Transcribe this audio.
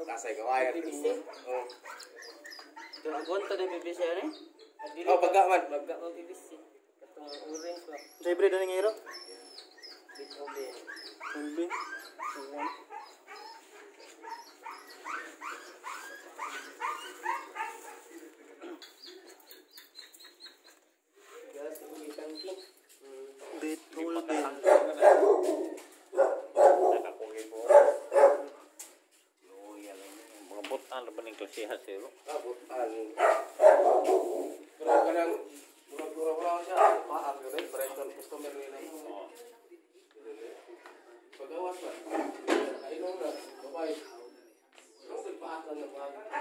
Kasay kawayan. Oh. Dragon to na BBC ni. Oh, baga man. Baga mo BBC. Katong orange ba. Sa hybrid na ngiro? Bit obe. Ulbi. Gas ubi tangki. Bit ulbi. Nakakugi po. Loyal mga butan ba ning klase hasero? Butan. Pero kadang murah-murah siya. Mahal ka rin. Preston customer nila. Pagawas ba? Kainom na. Babay. Mas nagpaatan na ba?